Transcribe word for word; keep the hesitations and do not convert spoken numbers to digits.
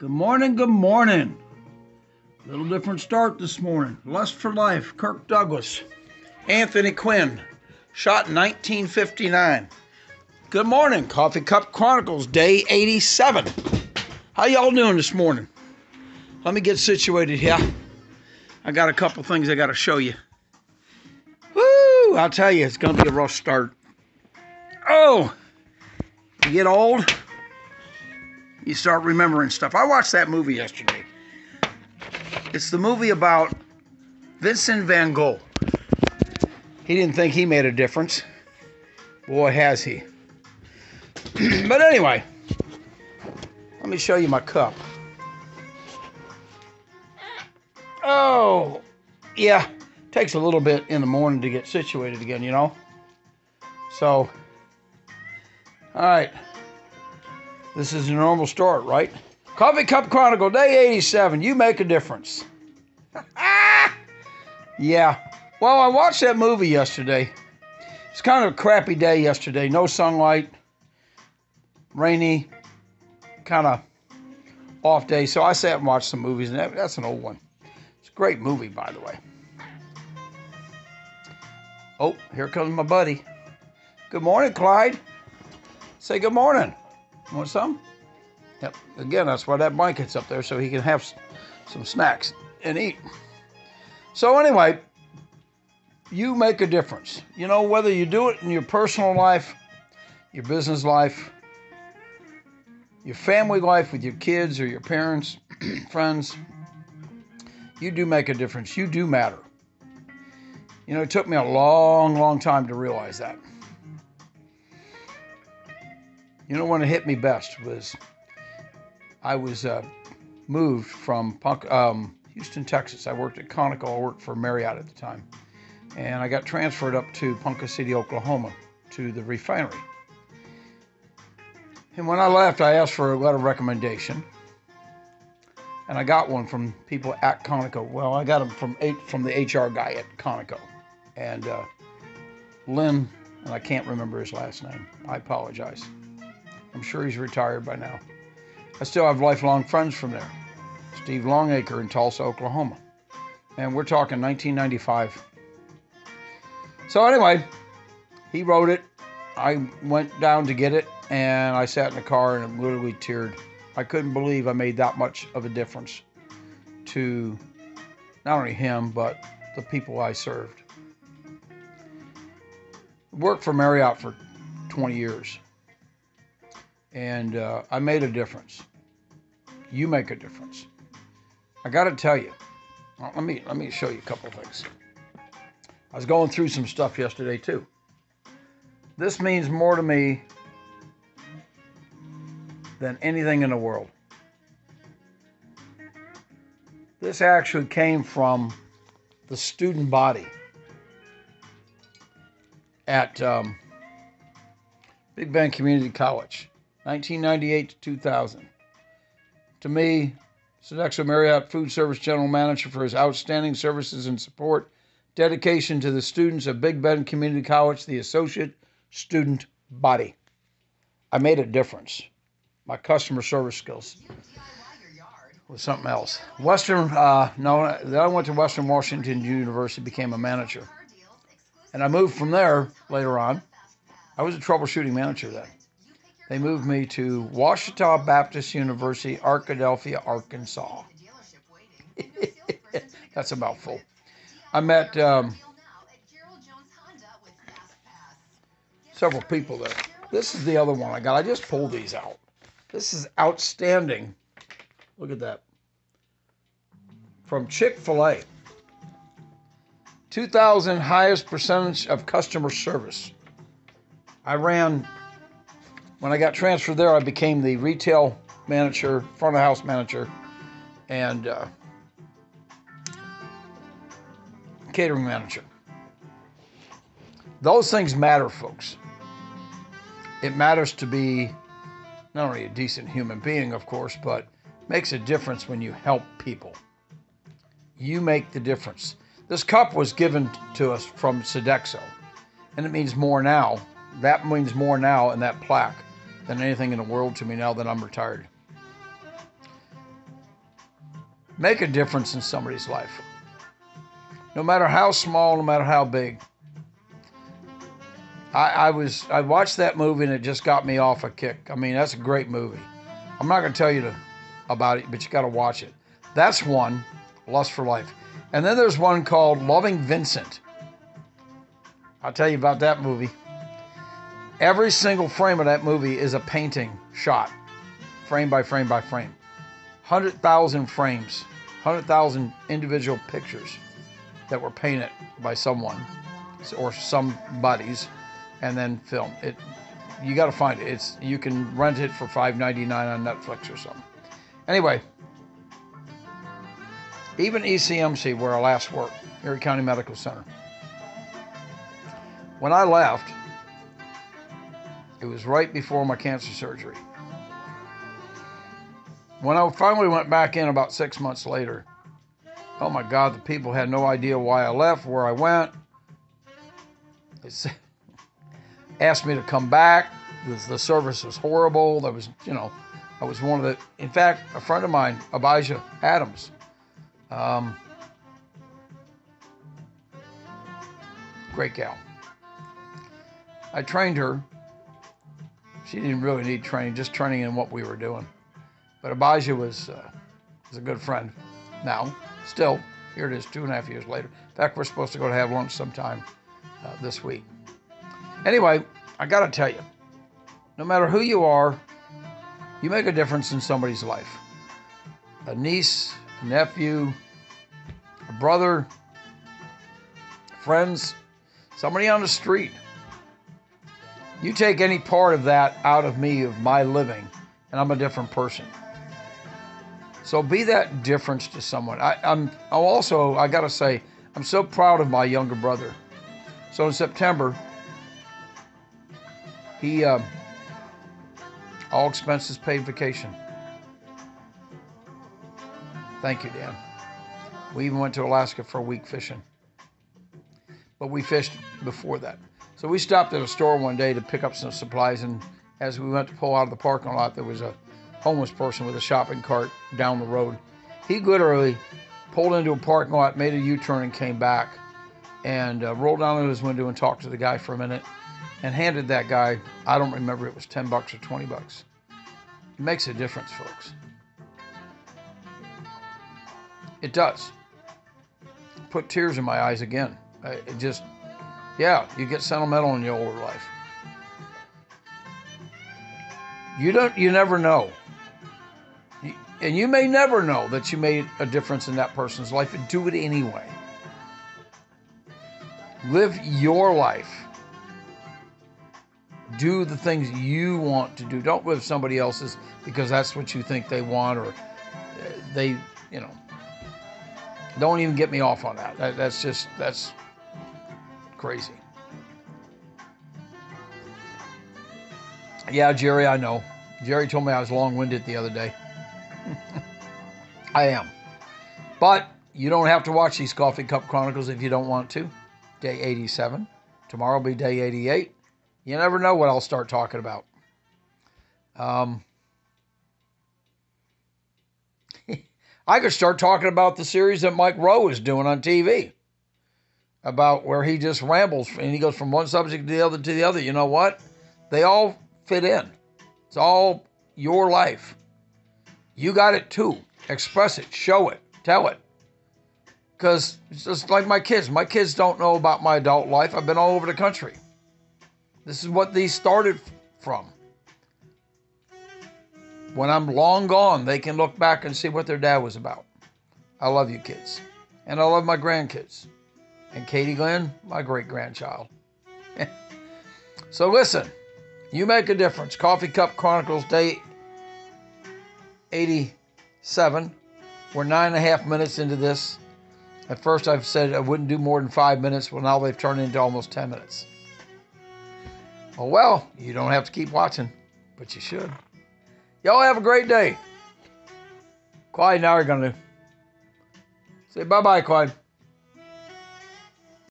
Good morning, good morning. Little different start this morning. Lust for Life, Kirk Douglas. Anthony Quinn, shot in nineteen fifty-nine. Good morning, Coffee Cup Chronicles, day eighty-seven. How y'all doing this morning? Let me get situated here. I got a couple things I got to show you. Woo! I'll tell you, it's going to be a rough start. Oh! You get old, you start remembering stuff. I watched that movie yesterday. It's the movie about Vincent van Gogh. He didn't think he made a difference. Boy, has he. But anyway, let me show you my cup. Oh, yeah. Takes a little bit in the morning to get situated again, you know? So, all right. This is a normal start, right? Coffee Cup Chronicle, day eighty-seven. You make a difference. Yeah. Well, I watched that movie yesterday. It's kind of a crappy day yesterday. No sunlight. Rainy. Kind of off day. So I sat and watched some movies, and that, that's an old one. It's a great movie, by the way. Oh, here comes my buddy. Good morning, Clyde. Say good morning. Want some? Yep. Again, that's why that blanket's up there, so he can have some snacks and eat. So anyway, you make a difference. You know, whether you do it in your personal life, your business life, your family life with your kids or your parents, friends, you do make a difference. You do matter. You know, it took me a long, long time to realize that. You know, when it hit me best was I was uh, moved from Punk, um, Houston, Texas. I worked at Conoco. I worked for Marriott at the time. And I got transferred up to Ponca City, Oklahoma, to the refinery. And when I left, I asked for a letter of recommendation. And I got one from people at Conoco. Well, I got them from, from the H R guy at Conoco. And uh, Lynn, and I can't remember his last name. I apologize. I'm sure he's retired by now. I still have lifelong friends from there. Steve Longacre in Tulsa, Oklahoma. And we're talking nineteen ninety-five. So anyway, he wrote it. I went down to get it, and I sat in the car and literally teared. I couldn't believe I made that much of a difference to not only him, but the people I served. Worked for Marriott for twenty years. And uh, I made a difference. You make a difference. I got to tell you. Well, let me let me show you a couple of things. I was going through some stuff yesterday too. This means more to me than anything in the world. This actually came from the student body at um, Big Bend Community College. nineteen ninety-eight to two thousand. To me, Sodexo Marriott Food Service General Manager for his outstanding services and support, dedication to the students of Big Bend Community College, the associate student body. I made a difference. My customer service skills was something else. Western, uh, no, then I went to Western Washington University, became a manager. And I moved from there later on. I was a troubleshooting manager then. They moved me to Ouachita Baptist University, Arkadelphia, Arkansas. That's a mouthful. I met um, several people there. This is the other one I got. I just pulled these out. This is outstanding. Look at that. From Chick-fil-A. two thousand highest percentage of customer service. I ran... When I got transferred there, I became the retail manager, front of house manager, and uh, catering manager. Those things matter, folks. It matters to be not only a decent human being, of course, but makes a difference when you help people. You make the difference. This cup was given to us from Sodexo, and it means more now. That means more now in that plaque than anything in the world to me now that I'm retired. Make a difference in somebody's life. No matter how small, no matter how big. I, I was I watched that movie and it just got me off a kick. I mean, that's a great movie. I'm not going to tell you to, about it, but you got to watch it. That's one, Lust for Life. And then there's one called Loving Vincent. I'll tell you about that movie. Every single frame of that movie is a painting shot, frame by frame by frame. one hundred thousand frames, one hundred thousand individual pictures that were painted by someone or somebody's and then filmed. It, you got to find it. It's you can rent it for five ninety-nine on Netflix or something. Anyway, even E C M C, where I last worked, Erie County Medical Center, when I left, it was right before my cancer surgery. When I finally went back in about six months later, oh my God, the people had no idea why I left, where I went. They said, asked me to come back. The, the service was horrible. There was, you know, I was one of the, in fact, a friend of mine, Abijah Adams, um, great gal. I trained her. She didn't really need training, just training in what we were doing. But Abijah was, uh, was a good friend now. Still, here it is two and a half years later. In fact, we're supposed to go to have lunch sometime uh, this week. Anyway, I got to tell you, no matter who you are, you make a difference in somebody's life. A niece, a nephew, a brother, friends, somebody on the street. You take any part of that out of me, of my living, and I'm a different person. So be that difference to someone. I, I'm, I'm also, I got to say, I'm so proud of my younger brother. So in September, he, uh, all expenses paid vacation. Thank you, Dan. We even went to Alaska for a week fishing. But we fished before that. So we stopped at a store one day to pick up some supplies, and as we went to pull out of the parking lot, there was a homeless person with a shopping cart down the road. He literally pulled into a parking lot, made a U-turn, and came back, and uh, rolled down to his window and talked to the guy for a minute, and handed that guy, I don't remember, it was ten bucks or twenty bucks. It makes a difference, folks. It does. Put tears in my eyes again. It just, yeah, you get sentimental in your older life. You don't, you never know. You, and you may never know that you made a difference in that person's life, and do it anyway. Live your life. Do the things you want to do. Don't live somebody else's because that's what you think they want, or they, you know. Don't even get me off on that. that that's just, that's crazy. Yeah, Jerry, I know. Jerry told me I was long-winded the other day. I am. But you don't have to watch these Coffee Cup Chronicles if you don't want to. Day eighty-seven. Tomorrow will be day eighty-eight. You never know what I'll start talking about. Um, I could start talking about the series that Mike Rowe is doing on T V. About where he just rambles and he goes from one subject to the other to the other. You know what? They all fit in. It's all your life. You got it too. Express it. Show it. Tell it. Because it's just like my kids. My kids don't know about my adult life. I've been all over the country. This is what these started from. When I'm long gone, they can look back and see what their dad was about. I love you kids. And I love my grandkids. And Katie Glenn, my great-grandchild. So listen, you make a difference. Coffee Cup Chronicles, day eighty-seven. We're nine and a half minutes into this. At first I've said I wouldn't do more than five minutes. Well, now they've turned into almost ten minutes. Oh, well, you don't have to keep watching, but you should. Y'all have a great day. Clyde, now you're going to say bye-bye, Clyde.